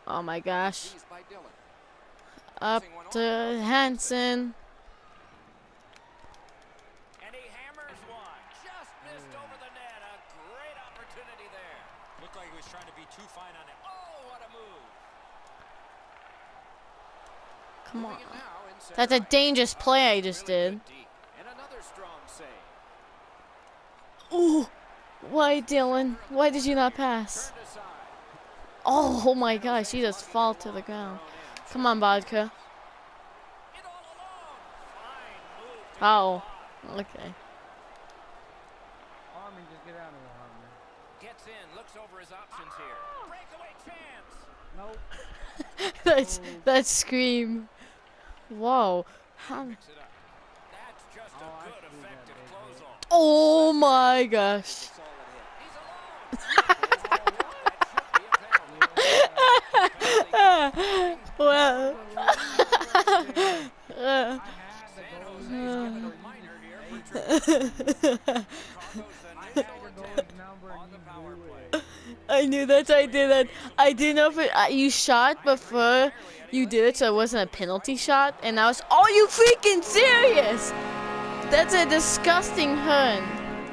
Oh my gosh. Seized by Dillon. Up to Hansen. And he hammers one. Just missed over the net. A great opportunity there. Looked like he was trying to be too fine on it. Oh, what a move. Come on. Moving it now in center That's a ice. dangerous play I just Really did. good deep. And another strong save. Ooh. Why, Dylan? Why did you not pass? Turned aside. Oh my gosh, he just fall to the ground. Come on, Vodka. It all alone. Fine move to Oh. get by. Okay. Harmon, just get out of there, Harmon. Gets in, looks over his options here. Breakaway chance. Nope. That scream. Whoa. How? Picks it up. That's just Oh, a I good, see that, effective baby. close-off. Oh my gosh. That's all it hit. He's alone. That should be a penalty. Well. I had the San goal. Jose's given a reminder here for Chicago's the I next had goal the attempt goalie's number on and the you power blew play. it. I knew that I did it. I didn't know if it, you shot before you did it, so it wasn't a penalty shot. And I was, are you freaking serious? That's a disgusting hun.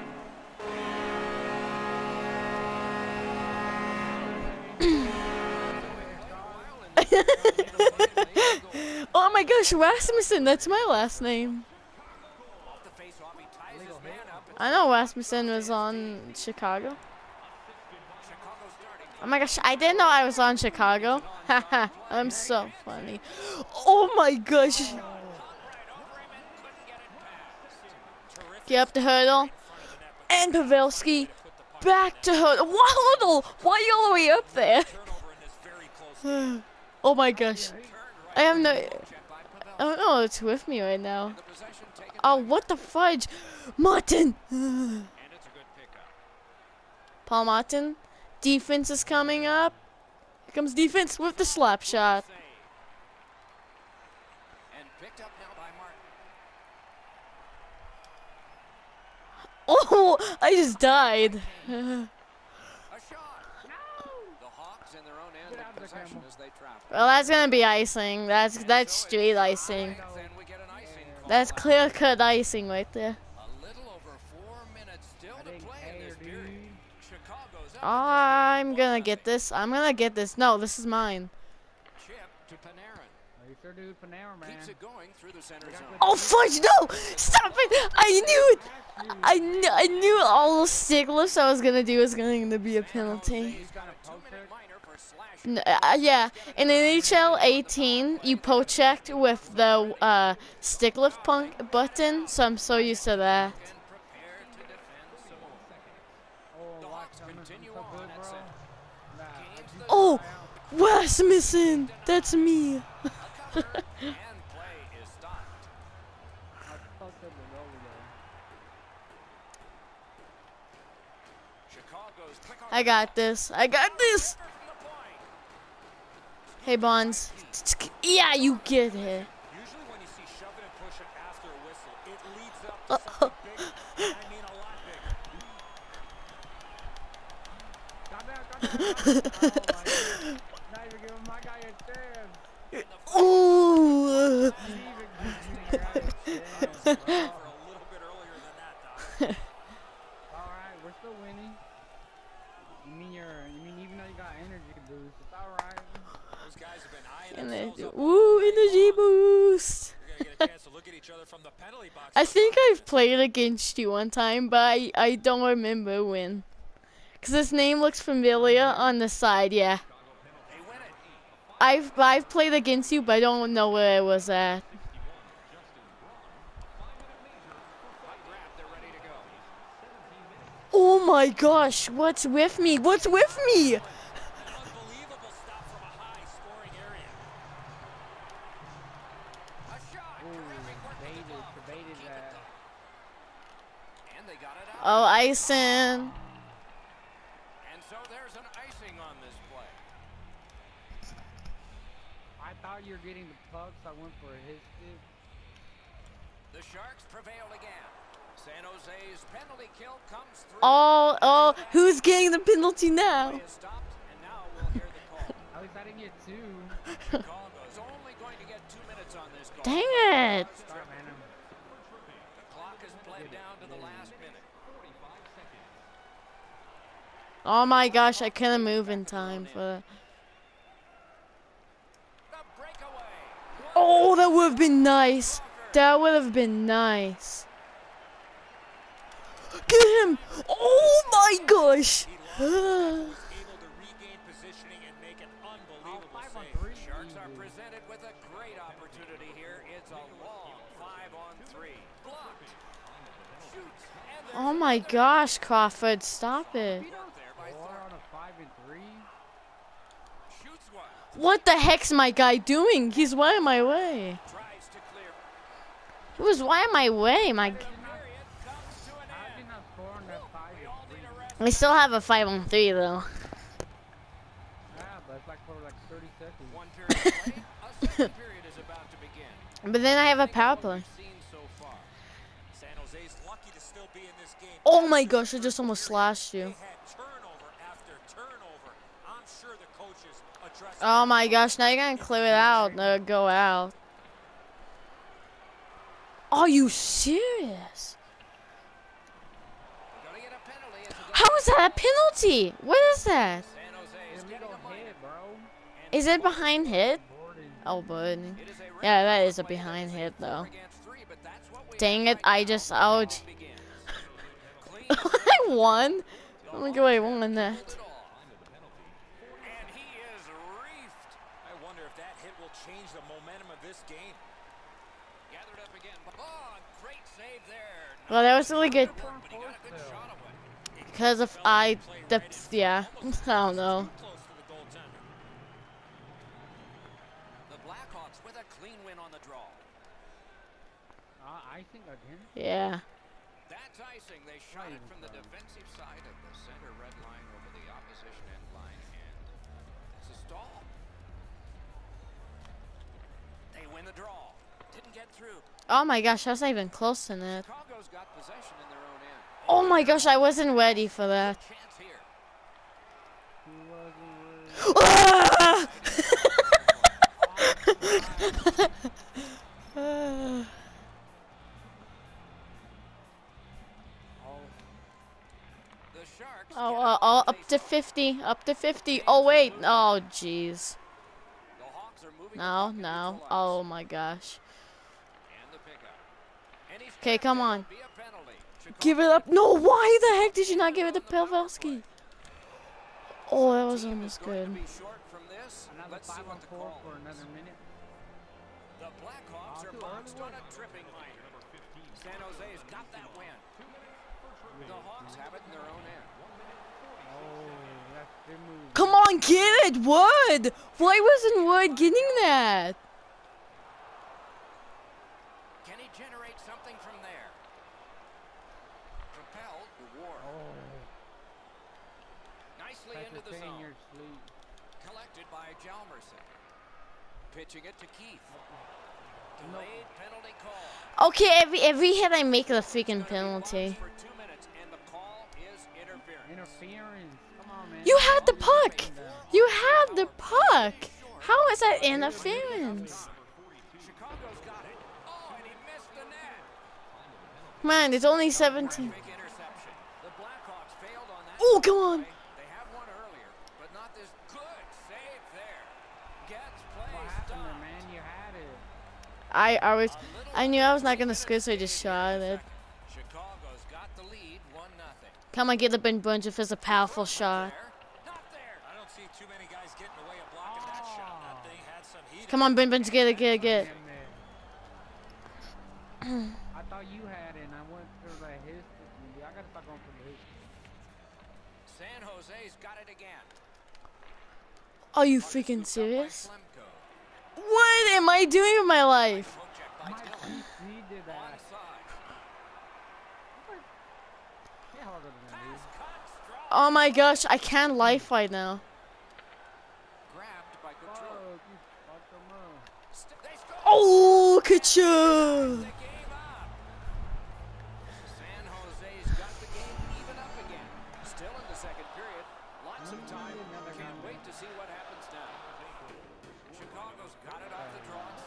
Oh my gosh, Rasmussen, that's my last name. Off the face-off, he ties his man up. And I know Rasmussen was on Chicago. Chicago starting. Oh my gosh, I didn't know I was on Chicago. Haha, I'm so funny. Oh my gosh. Right over him and couldn't get it past. Terrific Get up the hurdle. in front of the net, but And Pavelski to put the puck back to hurdle. What hurdle? Why are you all the way up there? turnover in this very close game. Oh my gosh. Turned I right have no... check by Pavelski. I don't know what's with me right now. The possession taken Oh, by what the fudge? Martin! and it's a good pickup. Paul Martin. Defense is coming up. Here comes defense with the slap shot. Save. And picked up now by Martin. Oh, I just died. A shot. The Hawks in their own end Get out of of the possession camera. as they travel. Well, that's gonna be icing. That's straight icing. Then we get an icing call. That's clear-cut icing right there. A little over 4 minutes still I to didn't play in care, this dude. period. Chicago's up I'm gonna get this. I'm gonna get this. No, this is mine. chip to Panarin. Oh, you sure do Panera, man. Keeps it going through the center zone. Oh fudge! No! Stop it! I knew it. I knew all those stick lifts I was gonna do was going to be a penalty. He's got a 2-minute minor for slashing. Yeah, in NHL 18, you poke-checked with the stick lift button, so I'm so used to that. And prepared to defend some more. Oh, The watch, Hawks I'm continue so on good, at bro. center. Nah, Gains the Oh, Rasmussen! That's me. cover, and play is stopped. I fucked up the goalie there. Chicago's quick on I got this. I got this. from the point. Hey, Bonds. Yeah, you get it. Usually when you see shove it and push it after a whistle, it leads up to something bigger. I mean a lot bigger. Got that. Oh, my God. Not even giving my guy a chance. Ooh. Not even giving your guy a chance, For bro. a little bit earlier than that, Doc. Alright, we're still winning. You mean even though you got energy boost, it's alright. Those guys have been eyeing And themselves then, up. ooh, energy boost. You're gonna get a chance to look at each other from the penalty box. I think I've played against you one time, but I don't remember when. Cause his name looks familiar on the side, yeah. They win it. I've played against you, but I don't know where I was at. Puck grab, they're ready to go. Oh my gosh, what's with me? What's with me? An unbelievable stop from a high scoring area. A shot. Ooh, Terrific work with the glove. debated Keep it that. though. And they got it out. Oh, icing. And so there's an icing on this play. I thought you were getting the puck, so I went for his stick. The Sharks prevail again. San Jose's penalty kill comes through. Oh, who's getting the penalty now? Play is stopped, and now we'll hear the call. I At least I didn't get 2. Chicago's only going to get 2 minutes on this call. Dang it! Sorry, man. The clock has bled down to the last minute. Oh my gosh, I couldn't move in time for that. The breakaway. Oh, that would have been nice. That would have been nice. Get him! Oh my gosh! Able to regain positioning and make an unbelievable 5 on save. 3. Sharks are presented with a great opportunity here. It's a long 5-on-3. Blocked. Shoots. And there's Oh my gosh, Crawford, stop it. there by 4 Thornton. on a 5 and 3. Shoots one. What the heck's my guy doing? He's way in my way. Tries to clear. He was way in my way, my. Period comes to an How end. did you not score on that 5 We and all 3? need a rest. We still have a 5-on-3 though. Yeah, but it's like for like 30 seconds. One period of play. A second period is about to begin. But then I have a Think of power what play. we've seen so far. San Jose's lucky to still be in this game. Oh my gosh, I just almost slashed They you. had turnover after turnover. I'm sure the coaches addressed Oh my gosh, now you're gonna clear it out. Go out. Are you serious? We're gonna get a penalty. It's a How is that a penalty? What is that? San Jose is Illegal getting a minor. hit, bro. Is it behind hit? Gordon. Oh, but It is a yeah, that red is a play behind that is hit a 4 though. against 3, but that's what we Dang have it! right I now. just The ouch. game begins. Clean I won. Oh my god, I won hold that. it all. And he is reefed. I wonder if that hit will change the momentum of this game. Gathered up again. Oh, great save there. Well, that was really good. But he got a good shot away. Because if yeah, I don't know. Too close to the goaltender. The Blackhawks with a clean win on the draw. I think again. Yeah. That's icing. They shot it from the defensive side of the center red line over the opposition end line, and it's a stall. They win the draw. Didn't get through. Oh my gosh, I was not even close to that. Chicago's got possession in their own end. Oh my gosh, I wasn't ready for that. Chance here. He wasn't worried. The Sharks. Oh, get oh, it. up to 50, up to 50. Oh wait, oh jeez. The Hawks are moving the No, puck in no. neutral ice. Oh my gosh. And the pickup. And he's Okay, checked. come It'll on. be a penalty. Give it Chicago up. No, why the heck did you not give it to Pavelski? Oh, that was team is almost going to good. be short from this. Another Let's see 5 on what the 4 call for is. another minute. The Blackhawks are too boxed early. on a tripping minor. San Jose's got that win. The Hawks have it in their own end. Oh, that's good move. Come on, get it, Wood. Why wasn't Wood getting that? Can he generate something from there? Propelled the war. Oh, Nicely that's into a the 10 zone. year sleep. Collected by Jalmerson. Pitching it to Keith. Delayed penalty call. Okay, every hit I make it a freaking Gonna be penalty. watched for 2 minutes, and the call is interference. Interference. Come on, man. You had the puck. Down. You had the puck. How is that interference? Chicago's got it. Oh, and he missed the net. Man, it's only 17. Big interception. The Blackhawks failed on that. Oh, come on. They have one earlier, but not this good save there. Gets play What happened there, stopped. man? You had it. I knew I was not gonna score, so I just shot it. Chicago's got the lead, 1-0. Come on, get the Ben Bunch it's a powerful shot. Not there. I don't see too many guys getting away with blocking that shot. That thing had some heat. Come on, Ben Bunch, get it, get it, get it. Damn it. I thought you had it, and I went for the his. I gotta start going for the his. San Jose's got it again. Are you Puck is freaking scooped up by serious? Schlemko. What am I doing with my life? Poke check by My Dillon. PC did that. Onside. Get harder than that, Pass dude. cut. Strong. Oh my gosh, I can't life right now. Grabbed by Fuck, Couture. you fucked him up. They score. Oh, Couture! The game up. San Jose's got the game even up again. Still in the second period. Lots of time. Another Can't round. wait to see what happens now. Chicago's got it off the draw and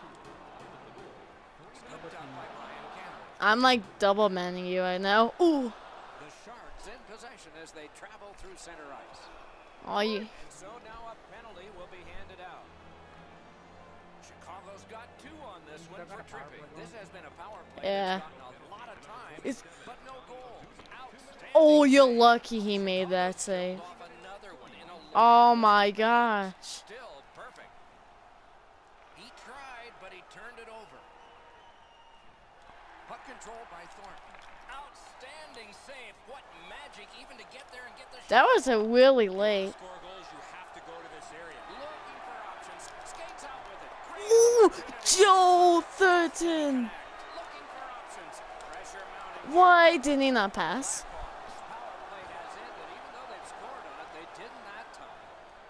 save. Scooped up by Ryan Campbell. I'm like double manning you right now. Ooh. The Sharks in possession as they travel through center ice. Oh, you. And so now a penalty will be handed out. Chicago's got 2 on this one for tripping. This has been a power play Yeah. that's gotten a lot of time, It's- but no goals. Outstanding. Oh, you're lucky he made that save. Off another one in a Oh my gosh. Still perfect. He tried, but he turned it over. Puck control by Thornton. Outstanding save. What magic even to get there and get the That was a really late. Score goals, you have to go to this area. looking for options. Skates out with it. Great Ooh, opportunity. Joe Thurton. Looking for options. Pressure mounting. Why did he not pass? Power play has ended. Even though they've scored on it, they didn't that time.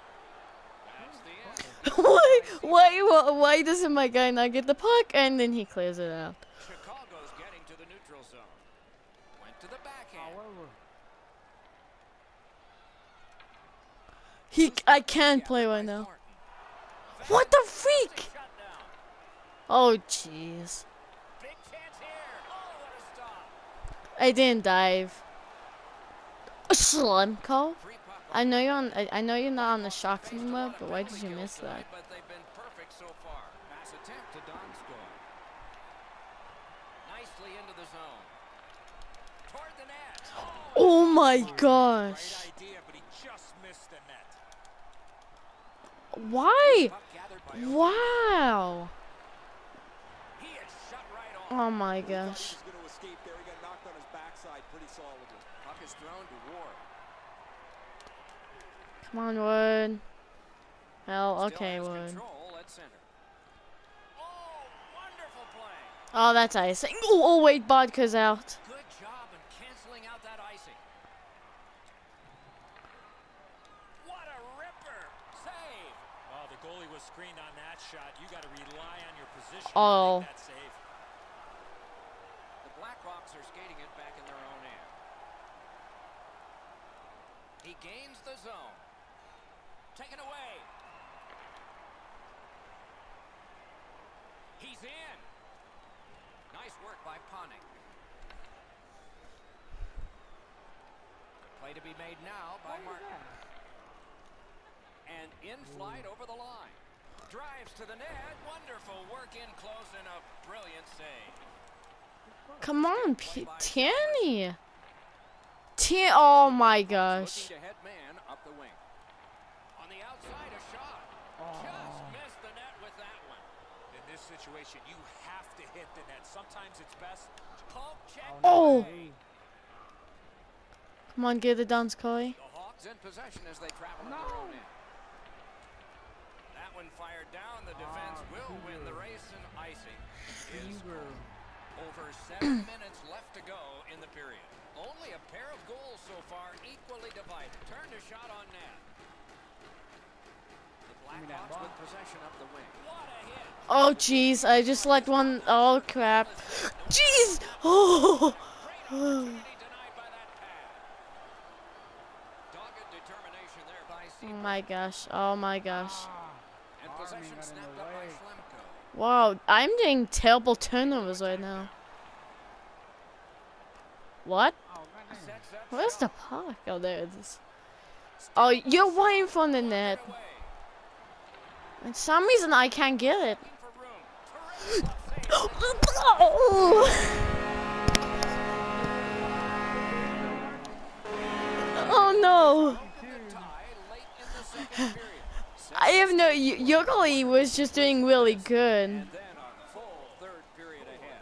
That's the end. Why doesn't my guy not get the puck and then he clears it out? Chicago's getting to the neutral zone. Went to the backhand. I can't play right now. What the freak? Shut down. Oh jeez. Big chance here. Oh, what a stop. I didn't dive. Schlemko? Free puck. I know you're on. I know you're not on the Sharks anymore, but why did you miss that? But they've been perfect so far. Pass attempt to Donskoy. Nicely into the zone. Toward the net. Oh my Great gosh! idea, but he just missed the net. Why? Puck gathered by Wow! He is shut right on. Oh my gosh! He was going to escape there. He got knocked on his backside pretty solidly. Puck is thrown to Ward. Come on, Wood. Hell, Still okay, has Wood. control at center. Oh, wonderful play. Oh, that's icing. Oh, wait, Bodka's out. Good job in canceling out that icing. What a ripper. Save. Oh, the goalie was screened on that shot. You got to rely on your position Oh. to make that save. The Blackhawks are skating it back in their own end. He gains the zone. Taken away. He's in. Nice work by Panik. Play to be made now by Martin. And in flight over the line. Drives to the net. Wonderful work in close and a brilliant save. Come on, Tierney. Oh my gosh. Looking to head man up the wing. On the outside, a shot. Just missed the net with that one. In this situation, you have to hit the net. Sometimes it's best. Poke check. Oh. Hey, Come on, get it done, Scully. The Hawks in possession as they travel in their own end. That one fired down. The defense will win the race, and icing is over 7 minutes left to go in the period. Only a pair of goals so far, equally divided. Turned a shot on net. The Blackhawks with possession up the wing. What a hit. Oh jeez, I just let one. Oh crap. Jeez. Oh. Great opportunity denied by that pad. Dogged determination there by Oh Seabrook. my gosh. Oh my gosh. And Army possession got in snapped the up by way. Schlemko. Wow, I'm getting terrible turnovers right now. What? Oh, goddamn. Sets up Where's shot. the puck? Oh, there it is. Oh, you're waiting from the net. Away. For some reason, I can't get it. Looking for room. Terrific save. Oh no! The tie late in the second period. I have no. Your goalie was just doing really good. And then a full third period ahead.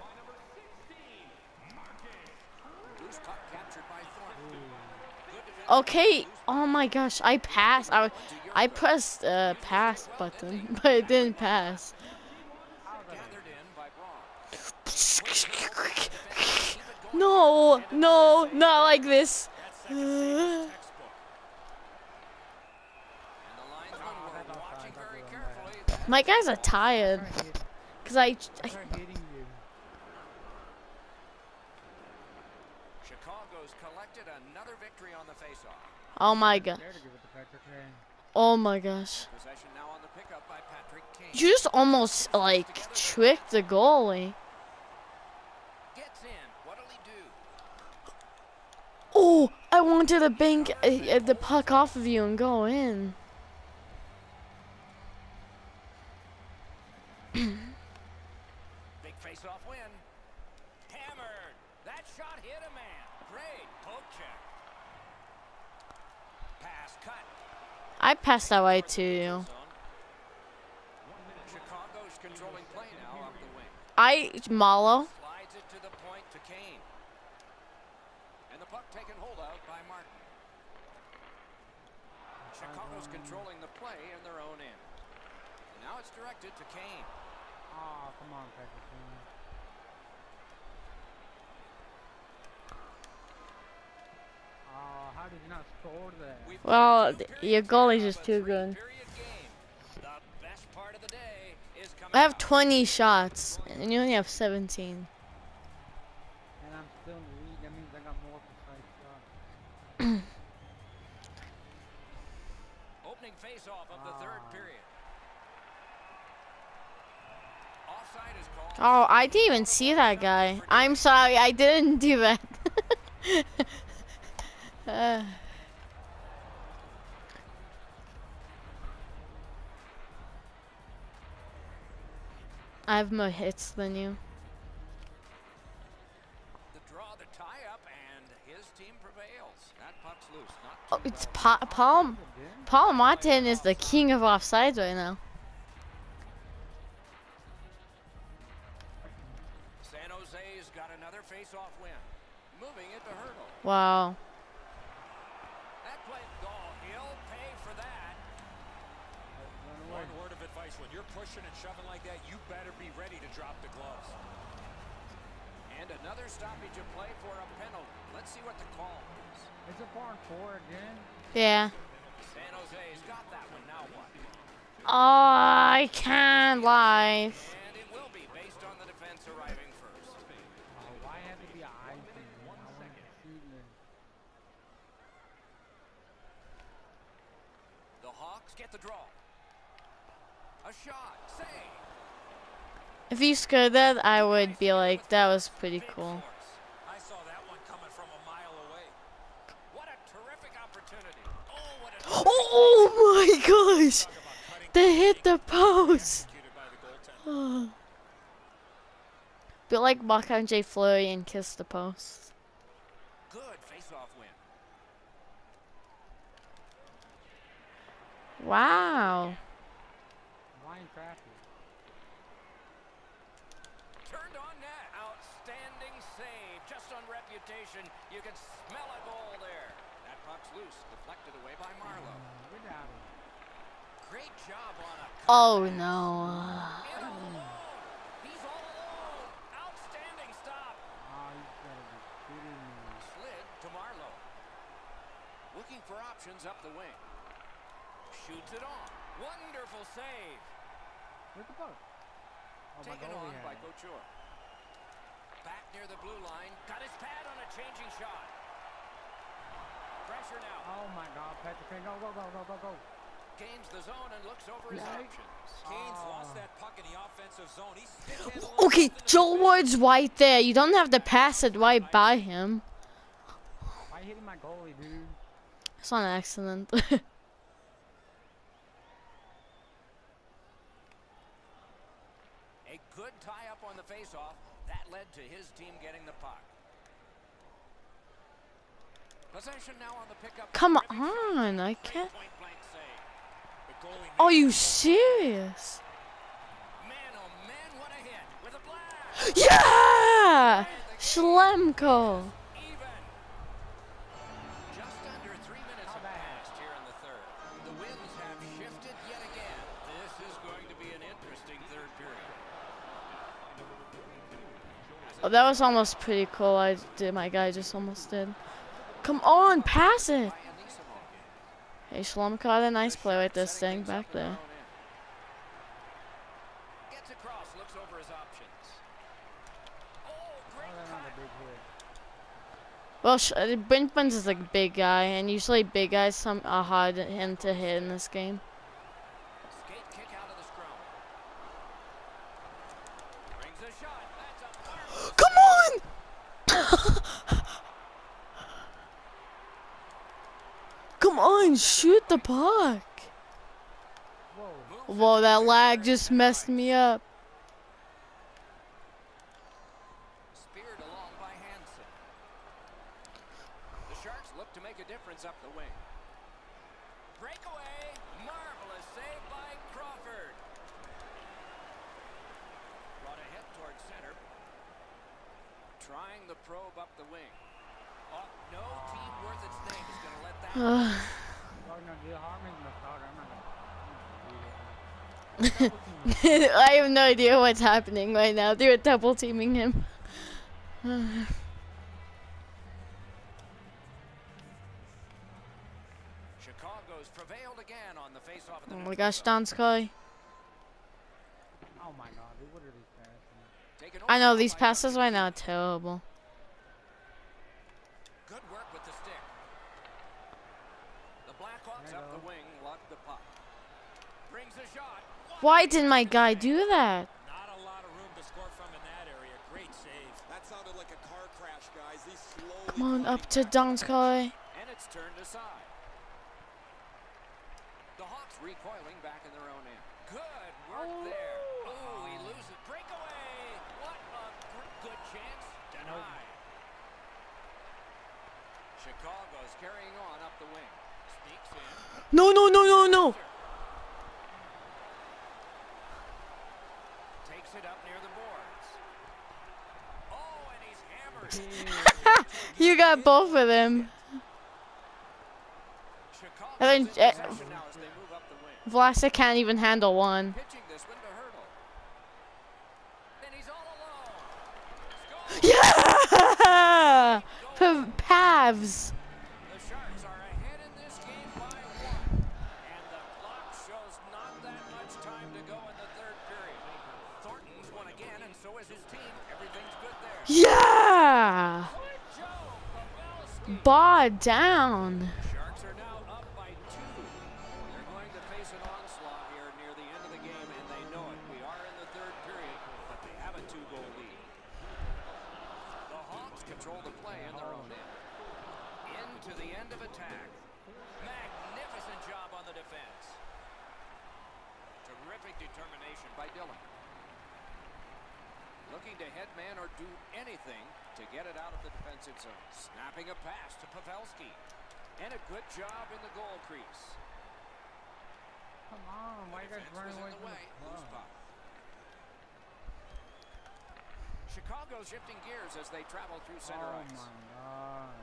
Loose puck captured by Thornton. Good defense. Okay. Oh my gosh, I passed. I pressed pass button, but it didn't pass. Gathered in by Braun. No, no, not like this. That second save is textbook. And the linesmen were watching very carefully. My guys are tired, cause I Start hitting you. Chicago's collected another victory on the faceoff. oh my god. Scared to give it to Patrick Kane. Oh my gosh. Possession now on the pickup by Patrick You just almost like tricked the goalie. Gets in. What'll he do? Oh, I wanted to bank the puck off of you and go in. Big face-off win. Hammered. That shot hit a man. Great poke check. Pass cut. I passed that way to you. Chicago's controlling play now up the wing. Malo. Slides it to the point to Kane. And the puck taken hold of by Martin. Chicago's controlling the play in their own end. Now it's directed to Kane. Oh, come on, Peterson. Oh, how did you not score that? We've Well, got 2 your periods goalie's here just of a too good. 3-period game. The best part of the day is coming I have up. 20 shots, and you only have 17. And I'm still in the lead. That means I got more precise shots. Opening face-off of the third period. Offside is called. Oh, I didn't even see that guy. I'm sorry, I didn't do that. I have more hits than you. The draw, the tie-up, and his team prevails. That puck's loose. Not Oh, too it's far. Paul Martin is the king of offsides right now. San Jose's got another face-off win. Moving it to Hurdle. Wow. That play, oh, he'll pay for that. One word of advice, when you're pushing and shoving like that, you better be ready to drop the gloves. And another stoppage of play for a penalty. Let's see what the call is. It's a barn 4 again. Yeah. San Jose's got that one. Now what? Oh, I can't lie. And it will be based on the defense arriving first. Oh, why have to be an eye thing? I want to see this. The Hawks get the draw. A shot. Save. If you scored that, I would be like, that was pretty cool. I saw that one coming from a mile away. What a terrific opportunity. Oh, what a Oh my gosh! They hit the post! Executed by the goaltender. Be like Marc-Andre Fleury and kiss the post. good face-off win. Wow. Line traffic. Turned on net. Outstanding save. Just on reputation, you can smell a goal there. That puck's loose. Deflected away by Marlowe. Get out of here. Great job on a Oh no. in alone. He's all alone. Outstanding stop. Oh, you gotta be kidding me. Slid to Marlowe. Looking for options up the wing. Shoots it on. Wonderful save. Where's the puck? Oh, my Taken goalie on by had it. Couture. Back near the blue line. Got his pad on a changing shot. Pressure now. Oh my God, Patrick Kane, go, go, go, go, go, go. Gains the zone and looks over his Yikes. options. Kane's lost that puck in the offensive zone. He's stick-handling Okay, something Joel Ward's right there. You don't have to pass it right by him. Why hitting my goalie, dude? It's on accident. A good tie-up on the face-off. That led to his team getting the puck. Possession now on the pickup. Come Terrific shot. on, I Great can't. point-blank save. The goalie Are made you it. serious? Man, oh man, what a hit. With a blast. Yeah! Schlemko. Even. Just under 3 minutes have passed here in the third. The winds have shifted yet again. This is going to be an interesting third period. Oh, that was almost pretty cool. I did. My guy just almost did. Come on, pass it. By Anisimov. Hey, Schlemko had a nice play with this thing back there. Gets across, looks over his options. Oh, great Oh, that's not a cut. big hit. Well, Brinkman's is like a big guy, and usually big guys are hard him to hit in this game. Skate kick out of the scrum. shot. That's a marvelous Come on! Come on, shoot the puck. Whoa. Whoa, that lag just messed me up. speared along by Hansen. The Sharks look to make a difference up the wing. Breakaway. Marvelous save by Crawford. Brought ahead towards center. Trying the probe up the wing. Oh, no team worth its name is going to let that Oh, no, the Harmon's the starter. I'm not gonna. I have no idea what's happening right now. They're double teaming him. Chicago's prevailed again on the face-off of the Oh my neutral gosh, zone. Donskoy. Oh my god, dude, what are these passing? Taken I over know now these by passes Duncan right now are Keith. terrible. Good work with the stick. The Blackhawks There you up the go. wing, lock the puck. Brings a shot. Why didn't my guy do that? Not a lot of room to score from in that area. Great save. That sounded like a car crash, guys. He's slowly Come on, up to climbing back Donskoy. And it's turned aside. The Hawks recoiling back in their own end. Good work there. Oh, he loses. Breakaway. What a good chance. Denied. Chicago's carrying on up the wing. Sneaks in. No, no, no, no, no. Takes it up near the boards. Oh, and he's hammered. You got both of them. Chicago's And in then, possession now as they move up the wing. Vlasic can't even handle one. Pitching this one to Hurdle. And he's all alone. Scores. Yeah! Pavs. The Sharks are ahead in this game by 1. And the clock shows not that much time to go in the third period. Thornton's won again, and so is his team. Everything's good there. Yeah! Joe Pavelski. Bar down. Sharks are now up by 2. They're going to face an onslaught here near the end of the game, and they know it. We are in the third period, but they have a 2-goal lead. The Hawks control the play in their own end. Into the end of attack. Magnificent job on the defense. Terrific determination by Dillon. Looking to head man or do anything to get it out of the defensive zone. Snapping a pass to Pavelski. And a good job in the goal crease. Come on, why you guys Defense running was away in the from way. the Loose puck? puck. Chicago shifting gears as they travel through center Oh ice. my god.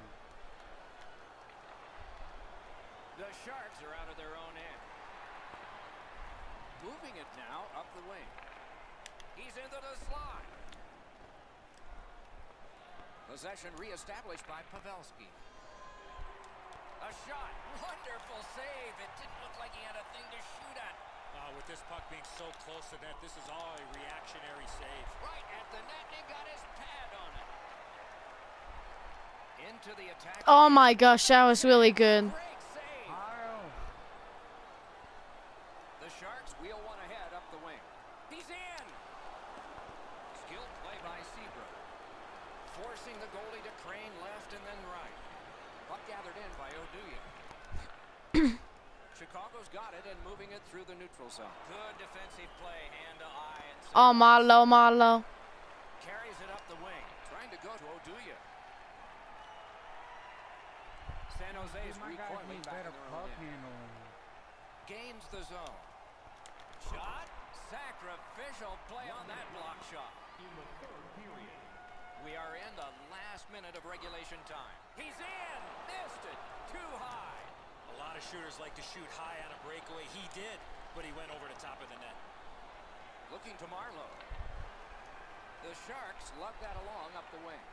The Sharks are out of their own end. Moving it now up the wing. He's into the slot. Possession reestablished by Pavelski. A shot. Wonderful save. It didn't look like he had a thing to shoot at. With this puck being so close to net, this is all a reactionary save. Right at the net, and he got his pad on it. Into the attack. Oh my gosh, that was really good. Great save. Kyle. The Sharks wheel one ahead up the wing. He's in. Skilled play by Seabrook. Forcing the goalie to crane left and then right. Puck gathered in by Oduya. Chicago's got it and moving it through the neutral zone. Good defensive play, hand to eye. And Oh, Marlo, Marlo. carries it up the wing. Trying to go to Oduya. San Jose's Dude, my guys recoiling need back better in their puck own end. handling. Gains the zone. Shot. Sacrificial play on that block shot. We are in the last minute of regulation time. He's in. Missed it. Too high. A lot of shooters like to shoot high on a breakaway. He did, but he went over the top of the net. Looking to Marlowe. The Sharks lug that along up the wing.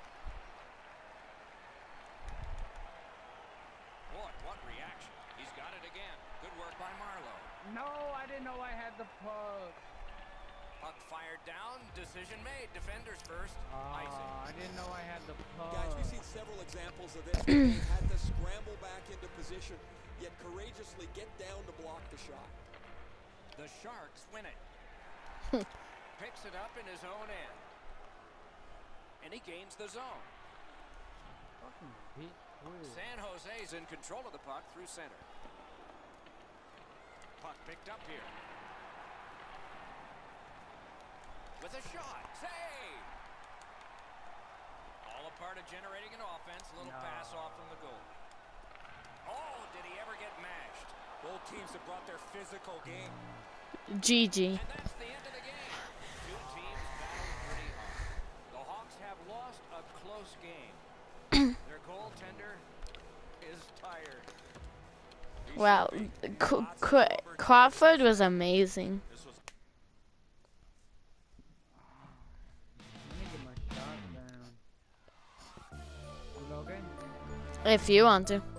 Boy, what reaction. He's got it again. Good work by Marlowe. No, I didn't know I had the puck. Puck fired down. Decision made. Defenders first. Icing. I didn't know I had the puck. Guys, we've seen several examples of this where they've had to scramble back into position, yet courageously get down to block the shot. The Sharks win it. Picks it up in his own end. and he gains the zone. Fucking bitch. Weird. San Jose's in control of the puck through center. Puck picked up here. With a shot. Save! All a part of generating an offense. A little pass off from the goal. Oh, did he ever get mashed? Both teams have brought their physical game. GG. And that's the end of the game. Two teams battled pretty hard. The Hawks have lost a close game. Their goaltender is tired. Wow, Crawford was amazing. Let me get my shot down. You okay? If you want to.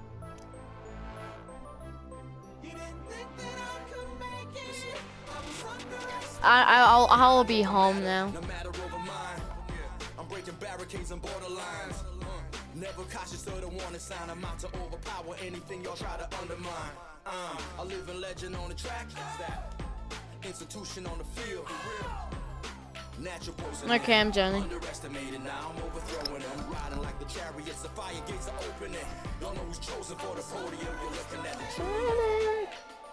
I'll be home now. No matter over mine, I'm breaking barricades and borderlines. Never cautious or the warning sign. I'm out to overpower anything y'all try to undermine. A living legend on the track. That institution on the field. Natural pose. Okay, I'm Johnny. Underestimated, now I'm overthrowing them. Riding like the chariots, the fire gates are opening. Don't know who's chosen for the podium. You're looking at the truth.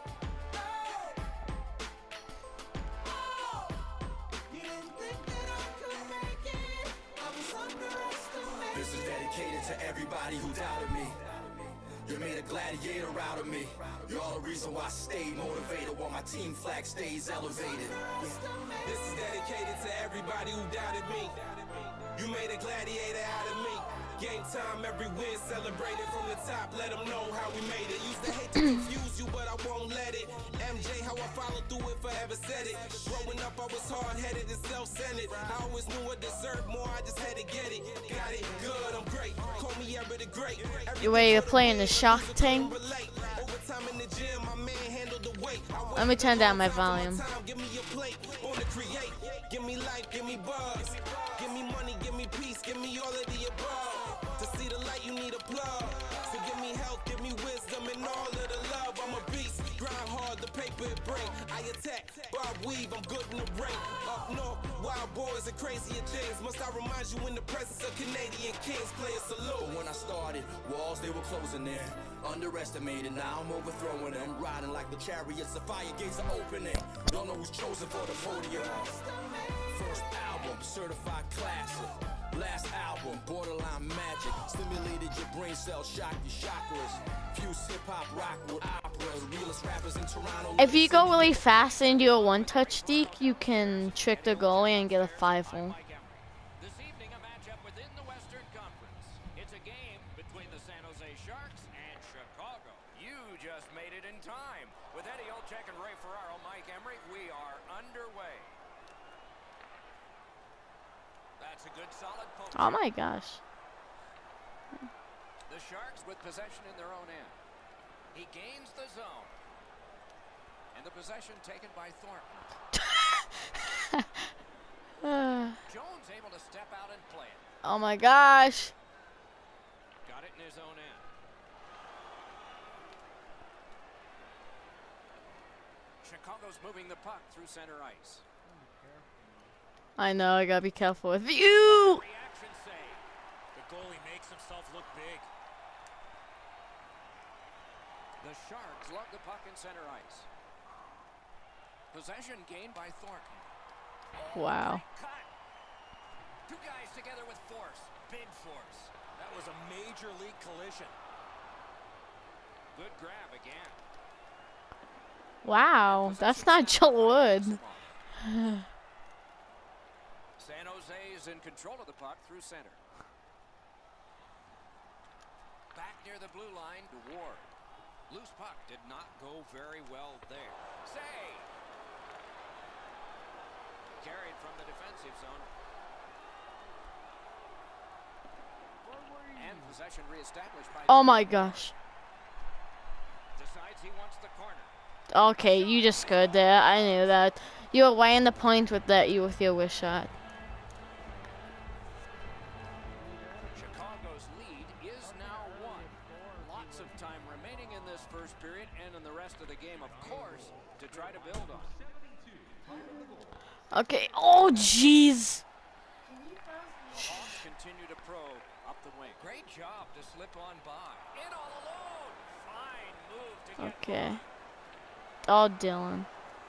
This is dedicated to everybody who doubted me. You made a gladiator out of me. You're all the reason why I stay motivated while my team flag stays elevated. This is dedicated to everybody who doubted me. You made a gladiator out of me. Game time, every win celebrated from the top. Let them know how we made it. Used to hate to confuse you, but I won't let it. MJ, how I followed through it, forever said it. Growing up, I was hard-headed and self-centered. I always knew I deserved more, I just had to get it. Got it, good, I'm great. Call me ever the great. Where you're playing the Shark Tank? Let me turn down my volume. Give me a plate, wanna create. Give me life, give me buzz. Give me money, give me peace, give me all of the above. To see the light, you need a plug. So give me health, give me wisdom, and all of the love. I'm a beast, grind hard, the paper it bring. I attack, bob weave, I'm good in the ring. Up north, wild boys and crazier things. Must I remind you in the presence of Canadian kings, play a salute. But when I started, walls they were closing in. Underestimated, now I'm overthrowing them. Riding like the chariots, the fire gates are opening. Don't know who's chosen for the podium. First album, certified classic. Last album, borderline magic. Stimulated your brain cells, shocked your chakras. Fuse hip-hop, rock with opera. Realest rappers in Toronto. If you go really fast and do a one-touch deke, you can trick the goalie and get a 5-0. This evening, a matchup within the Western Conference. It's a game between the San Jose Sharks and Chicago. You just made it in time. With Eddie Olczyk and Ray Ferraro, Mike Emmerich, we are underway. That's a good solid poke. Oh my gosh. The Sharks with possession in their own end. He gains the zone. And the possession taken by Thornton. Jones able to step out and play it. Oh my gosh. Got it in his own end. Chicago's moving the puck through center ice. I know, I gotta be careful with you. Reaction save. The goalie makes himself look big. The Sharks lug the puck in center ice. Possession gained by Thornton. Wow. Cut. Two guys together with force. Big force. That was a major league collision. Good grab again. Wow, that's not Joel Wood. San Jose is in control of the puck through center. Back near the blue line to Ward. Loose puck did not go very well there. Save! Carried from the defensive zone. And possession reestablished by... Oh my gosh. Decides he wants the corner. Okay, you just scored there. I knew that. You were weighing the point with that. You with your wish shot. Chicago's lead is now 1. Lots of time remaining in this first period and in the rest of the game, of course, to try to build on. Okay. Oh, jeez. continue to probe up the wing. Great job to slip on by. In all alone. Fine move to get Okay. by. Oh, Dylan.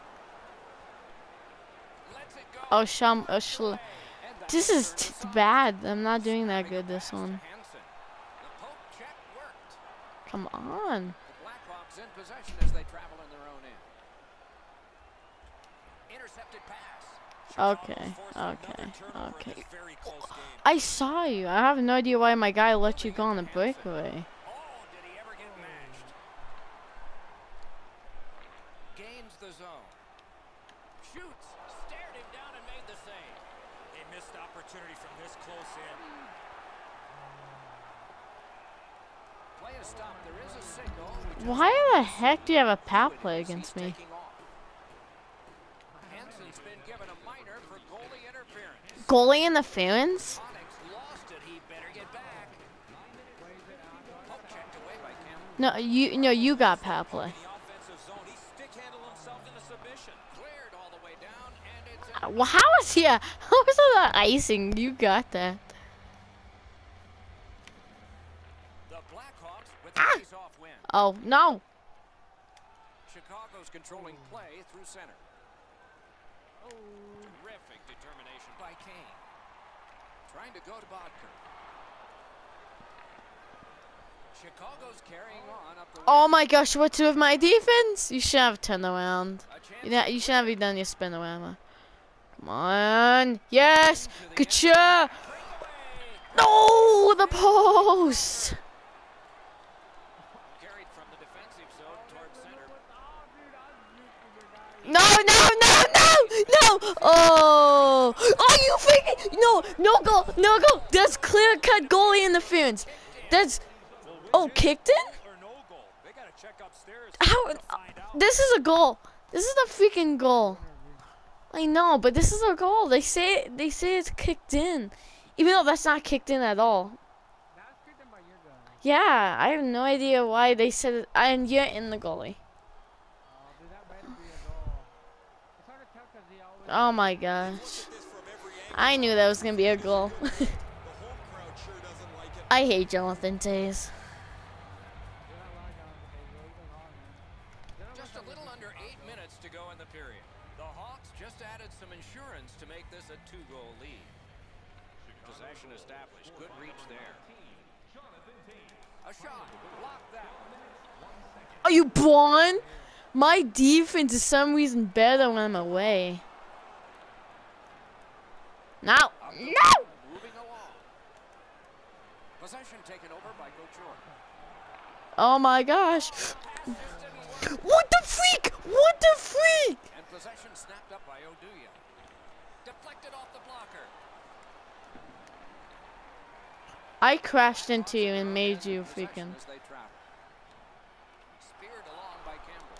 Lets it go. Oh, And This that is serves us bad. I'm not doing that good Snapping a this pass to one. Hansen. The poke check worked. Come on. The Blackhawks in possession as they travel in their own end. Intercepted pass. Okay. Okay. I saw you. I have no idea why my guy let you go on the breakaway. Oh, did he ever get matched? Gains the zone. Shoots. Stared him down and made the save. A missed opportunity from this close in. Play is stopped. There is a signal. Why the heck do you have a power play against me? Hansen's been given a minor for goalie interference. Goalie interference? Onyx lost it. He better get back. Poke checked away by Campbell. No, you got power play. In the offensive zone, he stick-handled himself into submission. Cleared all the way down, and it's in. Well, how was that icing? You got that. The Blackhawks with the face-off win. Oh, no. Chicago's controlling play through center. Terrific determination by Kane. Trying to go to Bodker. Chicago's carrying on up the Oh wing. my gosh, what's with my defense? You should have turned around. A chance You should have done your spin around. Come on. Yes. Good shot. No, the post. carried from the defensive zone towards center. No. Oh. Oh, you freaking. No goal. That's clear cut goalie interference. That's. Oh, kicked in? Or no goal. They got to check upstairs How? to find out. This is a goal. This is a freaking goal. I know, but this is a goal. They say it's kicked in, even though that's not kicked in at all. That's kicked in by your guy. Yeah, I have no idea why they said it. And you're in the goalie. Oh, dude, that better be a goal. It's hard to tell because he always. Oh my gosh. I knew that was gonna be a goal. The home crowd sure doesn't like it. I hate Jonathan Tays. Just a little under 8 minutes to go in the period. The Hawks just added some insurance to make this a 2-goal lead. Possession established. Good reach there. A shot. Block that. Are you blind? My defense is some reason better when I'm away. No. Moving along. Possession taken over by Couture. Oh my gosh. What the freak? And possession snapped up by Oduya. Deflected off the blocker. I crashed into you and made you freaking. As they travel. Speared along by Campbell.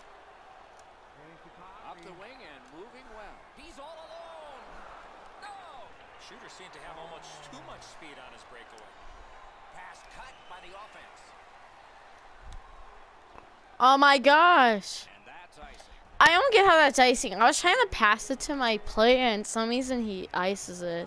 Up the wing and moving well. He's all alone. No. Shooter seemed to have almost too much speed on his breakaway. Pass cut by the offense. Oh my gosh. And that's icing. I don't get how that's icing. I was trying to pass it to my player and some reason he ices it.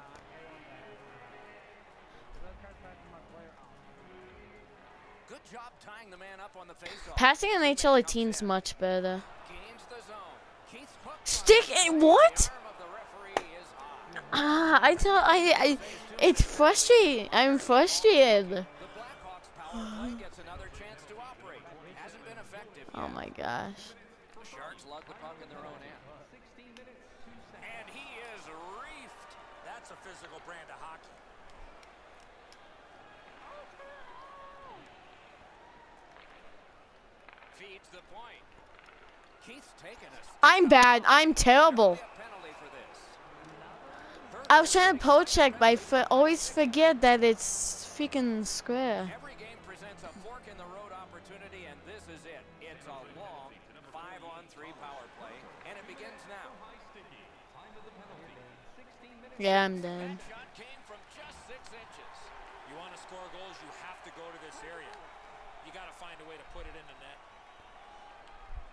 Good job tying the man up on the faceoff. Passing an HL18's much better. Gains the zone. Keith hooked on Stick it. it, what? The arm of the referee is on. It's frustrating. I'm frustrated. The Blackhawks power play gets another chance to operate. Hasn't been effective Oh yet. my gosh. The Sharks lug the puck in their own end. And he is reefed. That's a physical brand of hockey. Feeds the point. Keith's taken us. I'm bad. I'm terrible. A penalty for this. I was trying to poke check, but I always forget that it's freaking square. Every game presents a fork in the road opportunity, and this is it. It's a long 5-on-3 power play, and it begins now. Yeah, I'm dead. That shot came from just 6 inches. You want to score goals, you have to go to this area. You got to find a way to put it in the net.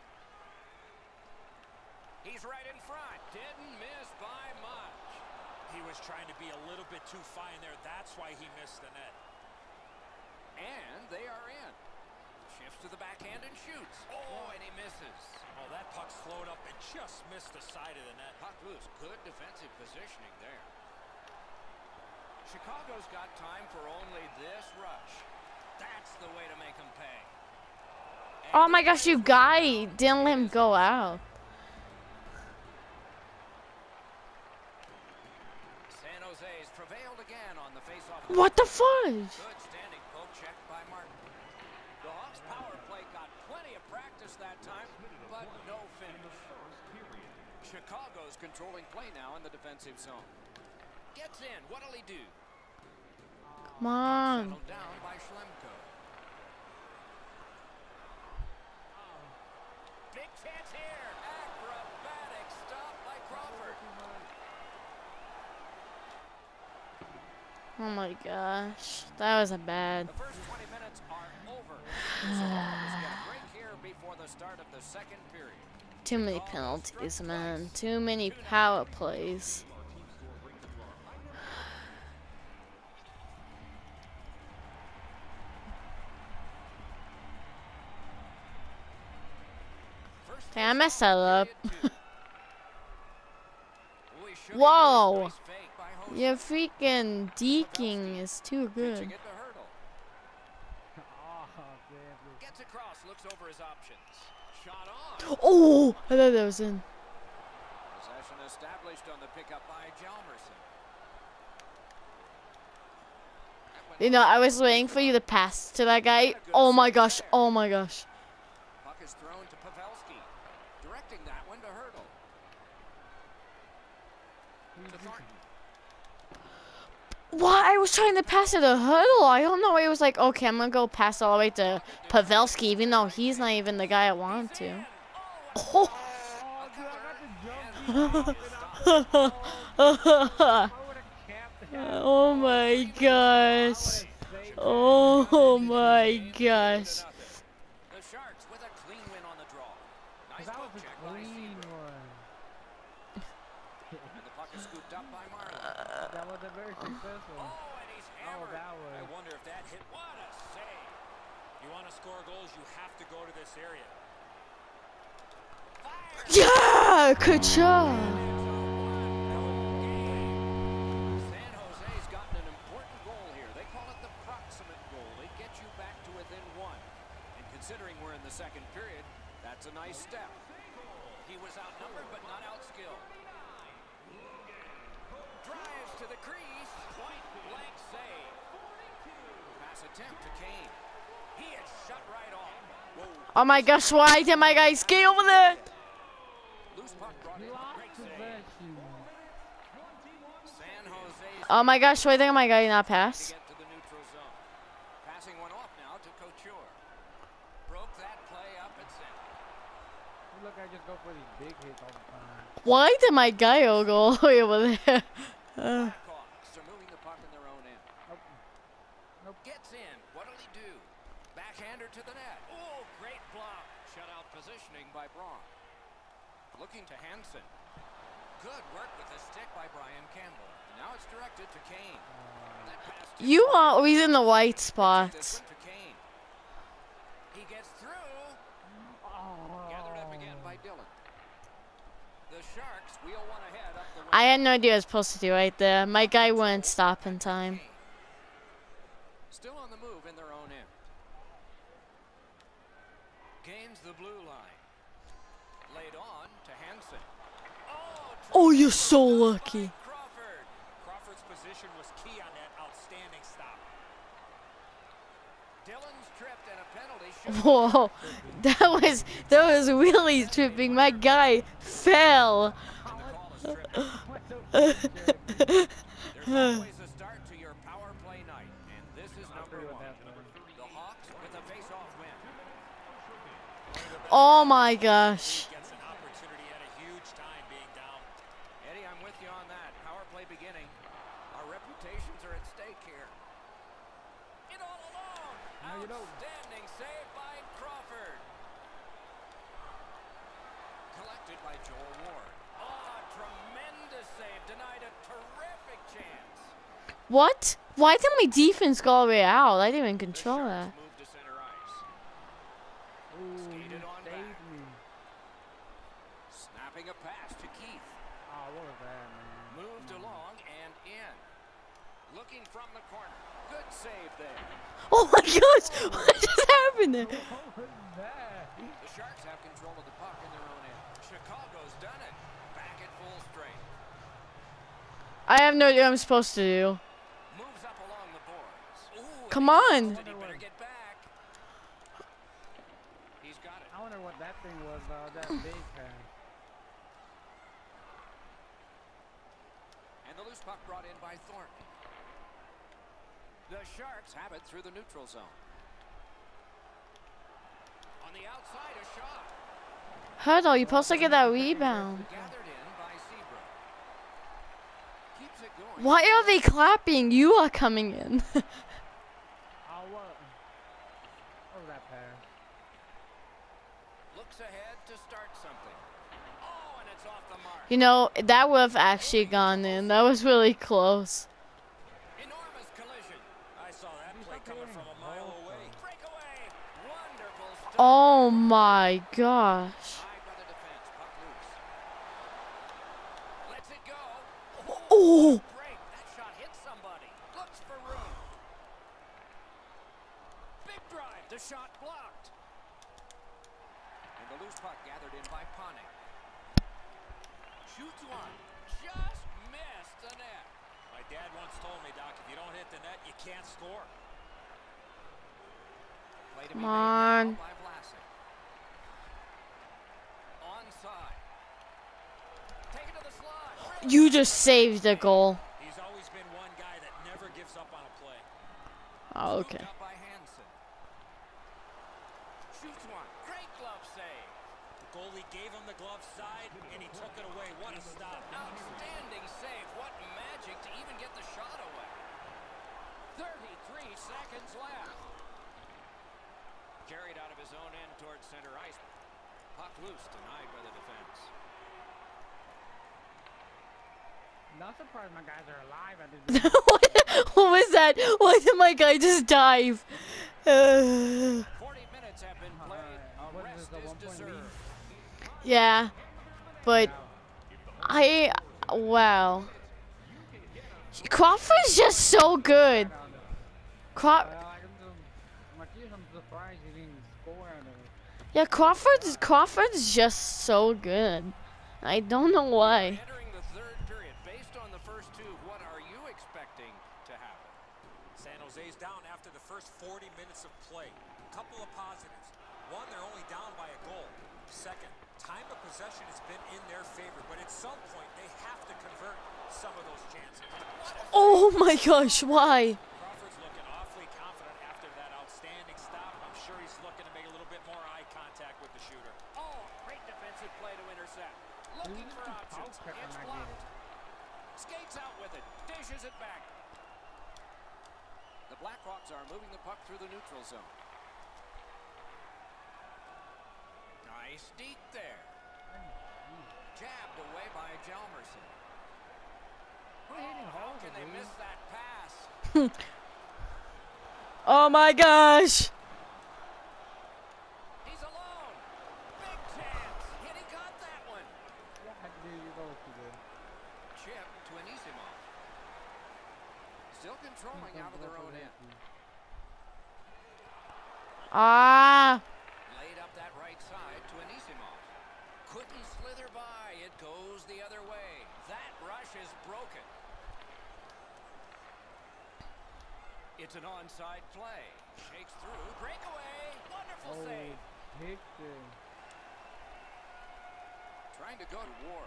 He's right in front. Didn't miss by much. He was trying to be a little bit too fine there. That's why he missed the net. And they are in. Shifts to the backhand and shoots. Oh, and he misses. Oh, that puck slowed up and just missed the side of the net. Puck loose. Good defensive positioning there. Chicago's got time for only this rush. That's the way to make them pay. Oh my gosh, you guy didn't let him go out. San Jose's prevailed again on the face-off. What the fudge? Good standing poke check by Martin. The Hawks power play got plenty of practice that time, but no finish. Chicago's controlling play now in the defensive zone. Gets in. What'll he do? Come on. Settled down by Schlemko. Big chance here. Acrobatic stop by Crawford. Oh my gosh, that was a bad. The first 20 minutes are over. So Hawks get a break here before the start of the second period. Too many penalties, man. Too many power plays. Hey, I messed that up. Whoa! Your freaking deking is too good. Gets across, looks over his options. Shot on. Oh, I thought that was in. Possession established on the pickup by Hjalmarsson. You know, I was waiting for you to pass to that guy. Oh my gosh, oh my gosh. Puck is thrown to Pavelski. Directing that one to Hurdle. To Thornton. What? I was trying to pass it to Huddle. I don't know. It was like, okay, I'm gonna go pass all the way to Pavelski, even though he's not even the guy I want to. Oh. Oh my gosh. Oh my gosh. The Sharks with a clean win on the draw. Nice That was poke a check by clean Seabrook. one. And the puck is scooped up by Martin. That was a very successful. Oh, and he's Oh, hammered. that was. I wonder if that hit. What a save. You want to score goals, you have to go to this area. Yeah, good job. San Jose's gotten an important goal here. They call it the proximate goal. They get you back to within one. And considering we're in the second period, that's a nice step. He was outnumbered but not outskilled. Drives to the crease. Point blank save. Pass attempt to Kane. He is shut right off. Whoa. Oh my gosh, why did my guy ski over there? Loose puck brought in. Great save. San Jose's Oh my gosh, why did my guy not to pass? get to the neutral zone. Passing one off now to Couture. Broke that play up at center. Look, I just go for these big hits all the time. Why did my guy go all the way over there? Blackhawks are moving the puck in their own end. Nope. Gets in. What'll he do? Backhander to the net. Oh, great block. Shutout positioning by Braun. Looking to Hansen. Good work with the stick by Brian Campbell. And now it's directed to Kane. That pass to You are always in the white spots. to Kane. He gets through. Oh. Gathered up again by Dillon. The Sharks wheel one ahead up the wing. I had no idea what I was supposed to do right there. My guy wouldn't stop in time. Still on the move in their own end. Gains the blue line. Laid on to Hansen. Oh, you're so lucky. Crawford. Crawford's position was key on that outstanding stop. Dillon's tripped and a penalty shoot. Whoa, that was really tripping. My guy fell. And the call is tripping. There's always a start to your power play night, and this is number one. The Hawks with a face-off win. Oh my gosh. Gets an opportunity at a huge time being down. Eddie, I'm with you on that. Power play beginning. Our reputations are at stake here. It all alone. Now you know. Outstanding save by Crawford. Collected by Joel Ward. Oh, tremendous save. Denied a terrific What? Why did my defense go all the way out? I didn't even control that. Move to center ice. Ooh, Skated you on saved back. me. Snapping a pass to Keith. Oh, what was that, man? Moved along and in. Looking from the corner. Good save there. Oh my gosh! What just happened there? What was that? The Sharks have control of the puck in their own end. Chicago's done it. Back at full strength. I have no idea what I'm supposed to do. Moves up along the boards. Ooh, Come and on. he better get back. He's got it. I wonder what that thing was, that big pass. And the loose puck brought in by Thornton. The Sharks have it through the neutral zone. On the outside, a shot. Hurdle, you're supposed to get that rebound. Gathered in by Seabrook. Keeps it going. Why are they clapping? You are coming in. Oh, what? What was that pass? Looks ahead to start something. Oh, and it's off the mark. You know, that would have actually gone in. That was really close. Enormous collision. I saw that play coming from a mile away. Breakaway. Wonderful stop. Oh my gosh. High by the defense. Puck loose. Lets it go. Oh! Break. That shot hit somebody. Looks for room. Big drive. The shot blocked. And the loose puck gathered in by Panik. Shoots one. Just missed the net. My dad once told me, Doc, if you don't hit the net, you can't score. Play to Come be on. made now by Vlasic. Onside. Taken to the slot. You just saved the goal. He's always been one guy that never gives up on a play. Oh, okay. Scooped up by Hansen. Shoots one. Great glove save. The goalie gave him the glove side, and he took it away. What a stop. Outstanding save. What magic to even get the shot away. 33 seconds left. Carried out of his own end towards center ice. Puck loose, denied by the defense. Not surprised my guys are alive at this. What was that? Why did my guy just dive? 40 minutes have been played. A What is rest this, a is 1-point lead? deserved. Yeah, but wow. Crawford's just so good. I'm surprised he didn't score out of it. Yeah, Crawford's just so good. I don't know why. Entering the third period, based on the first two, what are you expecting to happen? San Jose's down after the first 40 minutes of play. A couple of positives. One, they're only down by a goal. Second, time of possession has been in their favor, but at some point they have to convert some of those chances. Oh my gosh, why? Crawford's looking awfully confident after that outstanding stop. I'm sure he's looking to make a little bit more eye contact with the shooter. Oh, great defensive play to intercept. Looking for options. It's blocked. Skates out with it. Dishes it back. The Blackhawks are moving the puck through the neutral zone. Nice deke there. Jabbed away by Hjalmarsson. How can they miss that pass? Oh my gosh. He's alone. Big chance. And he got that one. Chip to Anisimov. Still controlling out of their own end. Ah. Laid up that right side to Anisimov. Couldn't slither by. It goes the other way. That rush is broken. It's an onside play. Shakes through. Breakaway. Wonderful save. Trying to go to war.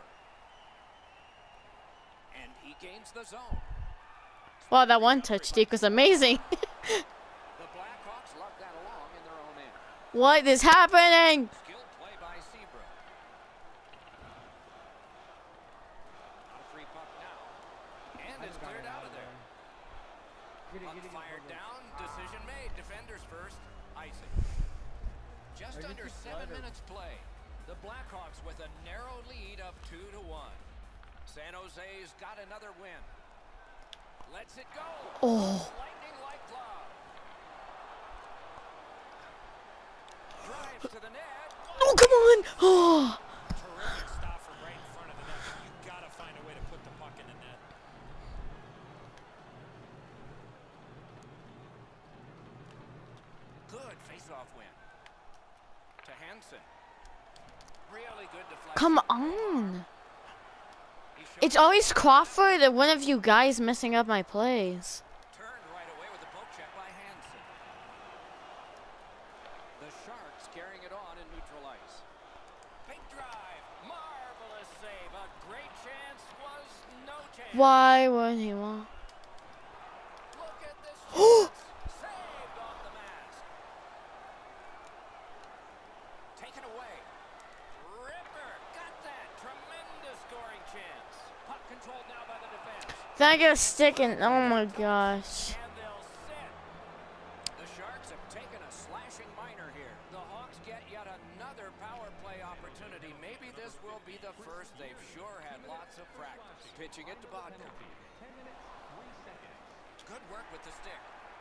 And he gains the zone. Wow, that one touch deke was amazing. The Blackhawks lug that along in their own end. What is happening? Skilled play by Seabrook. A free puck now. And it's cleared out of there. Puck fired down. Decision made. Defenders first. Icing. Just under 7 minutes play. The Blackhawks with a narrow lead of 2-1. San Jose's got another win. Lets it go. Oh. Lightning like glove. Drives to the net. Oh, come on. Oh. Terrific stop from right in front of the net. You've got to find a way to put the puck in the net. Good face-off win. To Hansen. Really good deflection. Come on. He showed It's always Crawford or one of you guys messing up my plays. turned right away with the poke check by Hansen. The Sharks carrying it on in neutral ice. Big drive. Marvelous save. A great chance was no chance. Why would he want? Look at this chance. Saved off the mask. Taken away. Ripper. Got that. Tremendous scoring chance. Puck controlled now by the defense. Then I get a stick and oh my gosh. And they'll sit. The Sharks have taken a slashing minor here. The Hawks get yet another power play opportunity. Maybe this will be the first. They've sure had lots of practice. Pitching it to Bodka. Good work with the stick.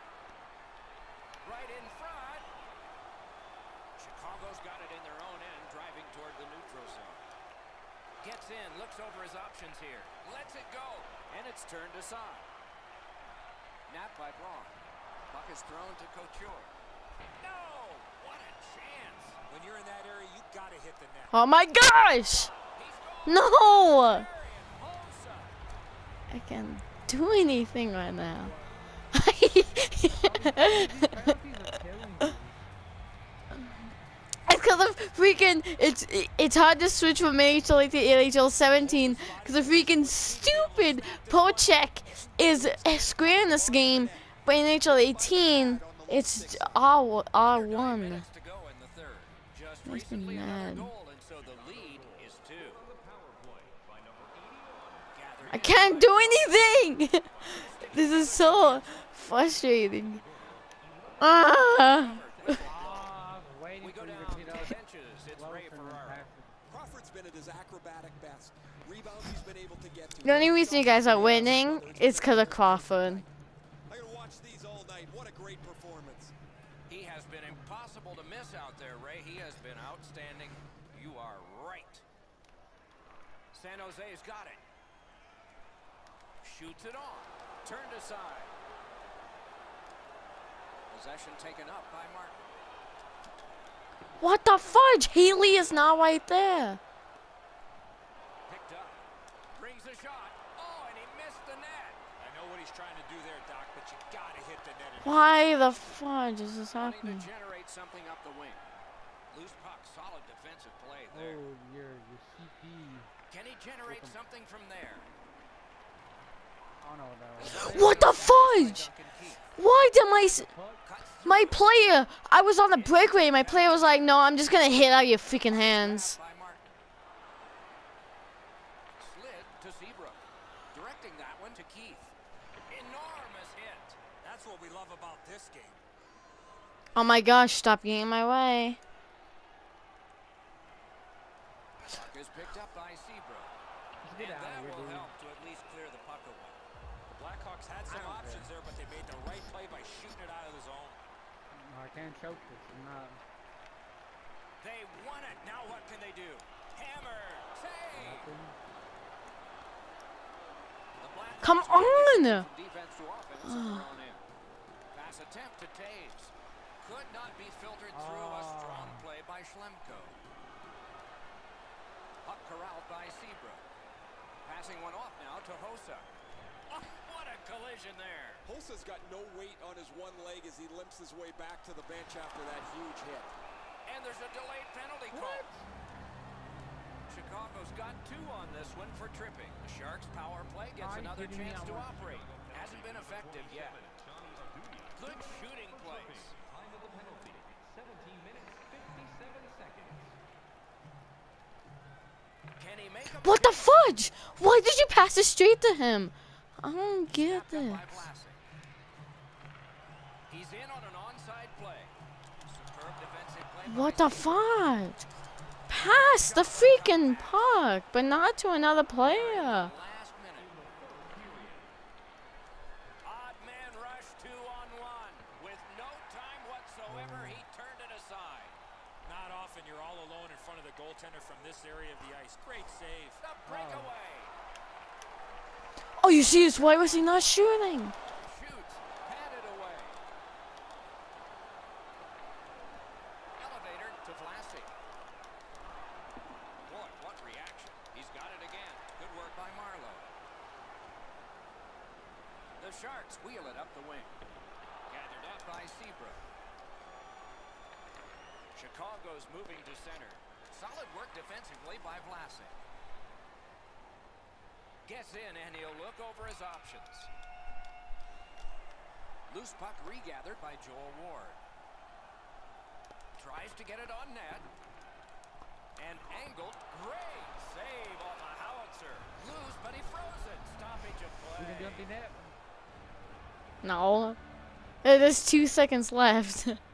Right in front. Chicago's got it in their own end, driving toward the neutral zone. Gets in, looks over his options here. Lets it go. And it's turned aside. Napped by Braun. Puck is thrown to Couture. No! What a chance! When you're in that area, you've got to hit the net. Oh my gosh! He's No! going. Hossa. I can't do anything right now. It's because of freaking it's hard to switch from AHL to AHL 17 because the freaking stupid Pocheck is square in this game, but in AHL 18 it's R1. Minutes to go in the third. Just Makes me recently mad. another goal, and so the lead is 2. Gathered I in. can't do anything. This is so frustrating. Ah. We go down to the benches. It's Ray Ferraro. Crawford's been at his acrobatic best. Rebounds he's been able to get to. The only reason you guys are winning is because of Crawford. I'm gonna watch these all night. What a great performance. He has been impossible to miss out there, Ray. He has been outstanding. You are right. San Jose's got it. Shoots it on. Turned aside. Possession taken up by Martin. What the fudge? Haley is not right there. Picked up. Brings a shot. Oh, and he missed the net. I know what he's trying to do there, Doc, but you got to hit the net. Why the fudge is this Wanting happening? to generate something up the wing. Loose puck. Solid defensive play there. Oh, your CP. Can he generate something from there? I don't know what that was. What the fudge? Why did my player? I was on the breakaway. My player was like, "No, I'm just gonna hit out your freaking hands." By Martin. Slid to Seabrook. Directing that one to Keith. Enormous hit. That's what we love about this game. Oh my gosh! Stop getting in my way. Puck is picked up by Seabrook. Get And out that of here, will dude. help to at least clear the puck away. The Blackhawks had some I don't options there, but they made the right play by shooting it out of the zone. No, I can't choke this. I'm not. They won it. Now what can they do? Hammer. Save. Nothing. The Blackhawks Come quickly on! switch from defense to offense on their own end. Pass attempt to Taves. Could not be filtered through. A strong play by Schlemko. Puck corralled by Seabrook. Passing one off now to Hossa. Oh, what a collision there. Hosa's got no weight on his one leg as he limps his way back to the bench after that huge hit. And there's a delayed penalty call. Chicago's got 2 on this one for tripping. The Sharks' power play gets Are you another kidding me? chance I to want- operate. Hasn't been effective yet. Good shooting place. Can he make a What the fudge? Why did you pass it straight to him? I don't get Tapped up this. by Vlasic. He's in on an onside play. Superb defensive play by What the fudge? Pass the freaking puck, but not to another player. last minute. goaltender from this area of the ice. Great save. The breakaway. Oh, you serious? Why was he not shooting? Shoots. Headed away. Elevator to Vlasic. Boy, what reaction. He's got it again. Good work by Marlowe. The Sharks wheel it up the wing. Gathered up by Seabrook. Chicago's moving to center. Solid work defensively by Vlasic. Gets in and he'll look over his options. Loose puck regathered by Joel Ward. Tries to get it on net. And angled. Great save off a howitzer. Loose, but he froze it. Stoppage of You can play. jump in that. No. There's 2 seconds left. And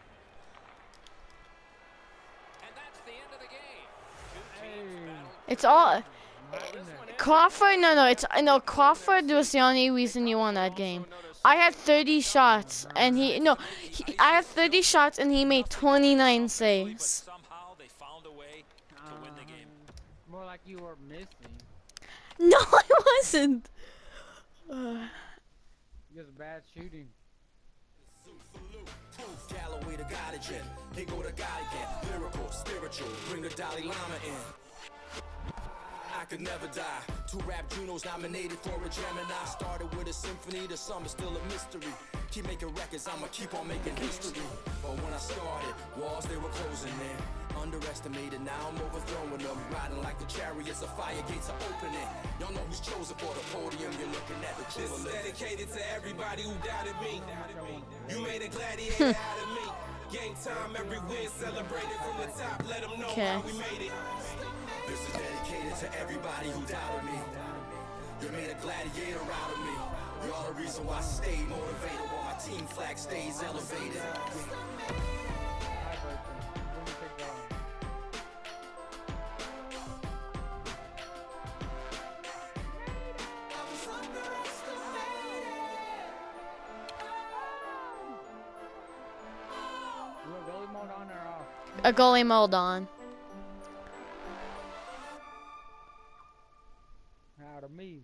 that's the end of the game. Two teams Hey. battled. It's all This one is Crawford. No. Crawford was the only reason you won that game. I had 30 shots, and I had 30 shots, and he made 29 But saves. somehow they found a way to win the game. More like you were missing. No, I wasn't. Just bad shooting. Galloway the God again. Here go the God again. Lyrical, spiritual. Bring the Dalai Lama in. I could never die. 2 rap Junos nominated for a Gemini. Started with a symphony, the sum is still a mystery. Keep making records, I'ma keep on making history. But when I started, walls they were closing in. Underestimated, now I'm overthrowing them. Riding like the chariots, the fire gates are opening. Y'all know who's chosen for the podium, you're looking at the This is dedicated to everybody who doubted me. You made a gladiator out of me. Game time, every win celebrated from the top. Let them know how we made it. This is dedicated to everybody who doubted me. You made a gladiator out of me. You're all the reason why I stay motivated, while my team flag stays elevated. You want goalie mode on or off? A goalie mode on. Out of me.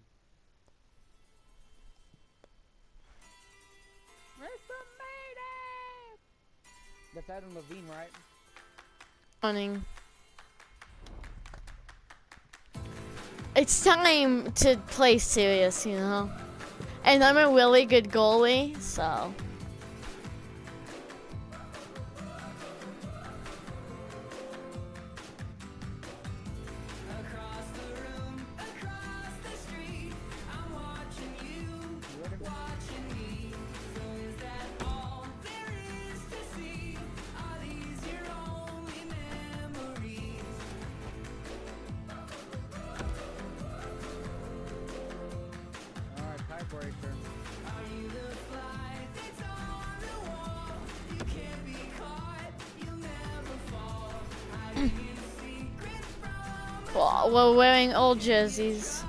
That's Adam Levine, right? Running. It's time to play serious, you know. And I'm a really good goalie, so. Alright, tiebreaker. Well, we're wearing old jerseys.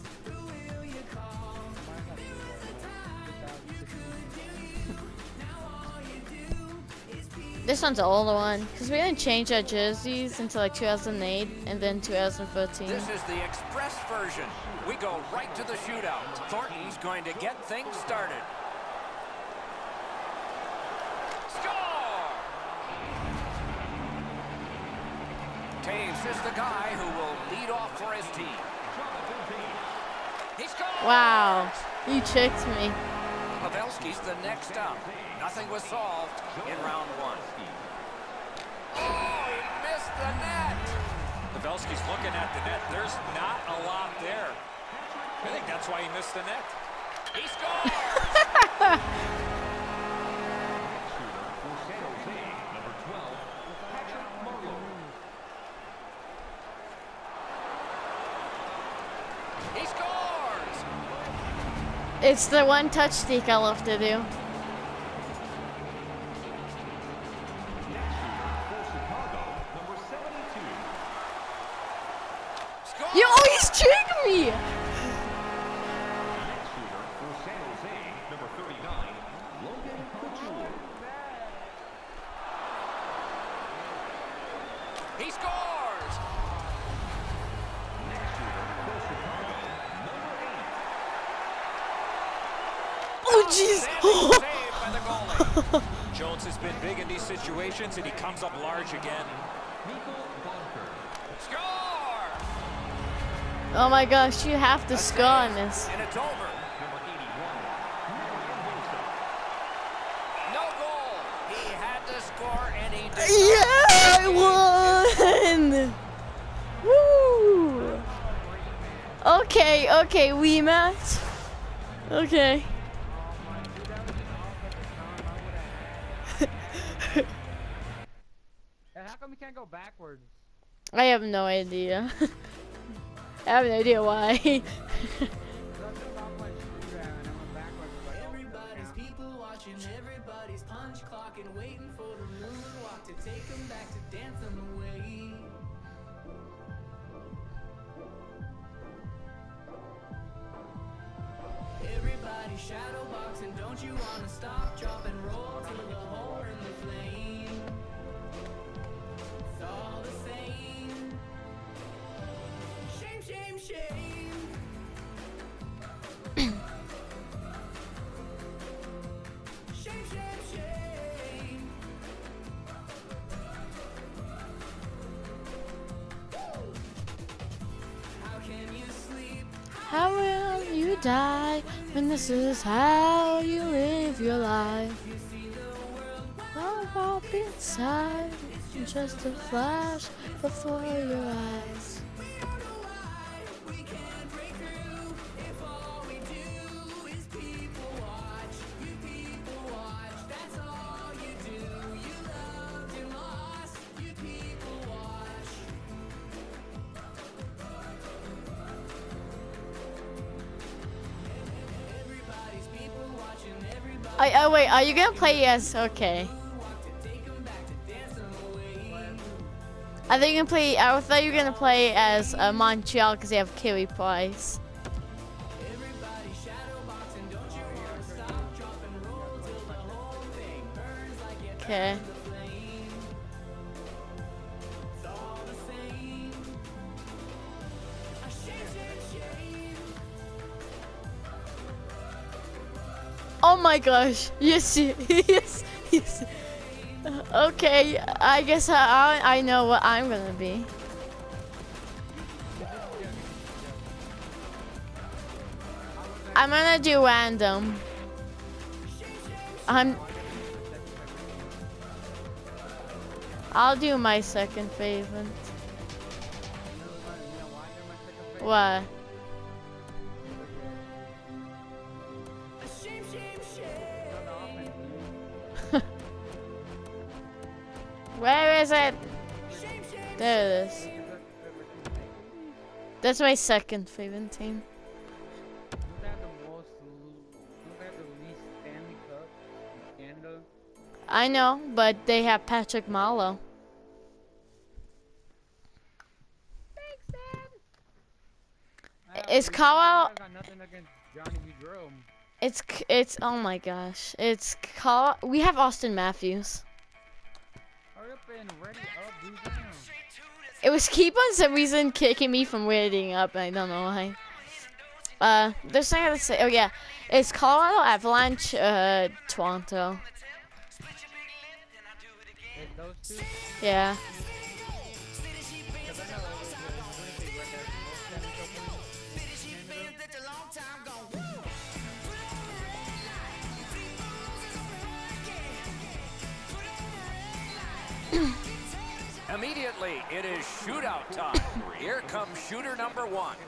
This one's an older one, because we didn't change our jerseys until like 2008 and then 2013. This is the express version. We go right to the shootout. Thornton's going to get things started. Score! Taves is the guy who will lead off for his team. He scores! Wow, you tricked me. Pavelski's the next up. Nothing was solved in round 1. Oh, he missed the net! Pavelski's looking at the net. There's not a lot there. I think that's why he missed the net. He scores! He scores! It's the one touch streak I love to do. Scores! You always trick me! He scores! jeez. Saved by the goalie. Jones has been big in these situations, and he comes up large again. Score! Oh my gosh, you have to score on this. And it's over. No goal. He had to score, and he did. Yeah, I won! Woo! Okay, rematch. Okay. And how come we can't go backwards? I have no idea. I have no idea why. Everybody's people watching, everybody's punch clocking, waiting for the moonwalk to take them back to dance them away. Everybody's shadow boxing, don't you wanna stop, drop and roll till the hole in the flame? It's all the same. Shame, shame, shame. Shame, shame, shame. How can you sleep? How will you die when this is how you live your life? All up inside, just a flash before your eyes. We don't know why we can't break through if all we do is people watch. You people watch, that's all you do. You loved and lost, you people watch. Everybody's people watching, everybody Oh wait, are you gonna play as? Okay. walk to take them back to dance them away. I think you can play. I thought you were gonna play as Montreal because they have Carey Price. Everybody shadow boxing, don't you wanna stop, drop and roll till the whole thing burns like it Okay. the flame. It's all the same. A shame, shame, shame. Oh my gosh! Yes, yes, yes. Okay, I guess I know what I'm gonna be. I'm gonna do random. I'll do my second favorite. What? A shame, shame, shame. Where is it? Shame, shame. There it is. That's my second favorite team. Don't they have the least Stanley Cup in Canada? I know, but they have Patrick Marleau. Is Colorado? I got nothing against Johnny B. Jerome. It's oh my gosh! It's we have Austin Matthews. Hurry up and ready up, dude. Damn. It was keep on some reason kicking me from reading up. I don't know why. There's something I have to say. Oh yeah, it's Colorado Avalanche, Toronto. Hey, those two. Yeah. Because I know what is it right there? Most Stanley Cup wins in Canada. Immediately, it is shootout time. Here comes shooter number one.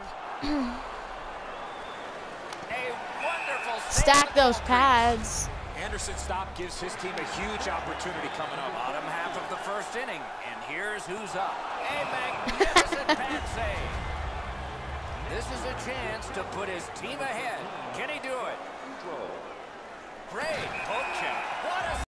A wonderful save. Stack those pads. Anderson's stop gives his team a huge opportunity coming up. Bottom half of the first inning, and here's who's up. A magnificent pad save. This is a chance to put his team ahead. Can he do it? Great poke check. What a